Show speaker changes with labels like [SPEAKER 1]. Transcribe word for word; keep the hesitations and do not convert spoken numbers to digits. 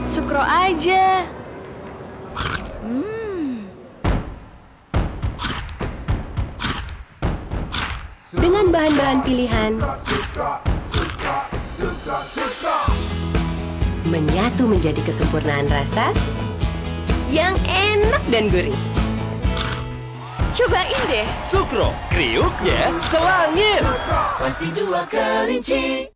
[SPEAKER 1] Sukro aja. Hmm.
[SPEAKER 2] Dengan bahan-bahan pilihan, menyatu menjadi kesempurnaan rasa yang enak dan gurih. Cobain deh.
[SPEAKER 3] Sukro, kriuknya selangit.
[SPEAKER 4] Pasti dua kelinci.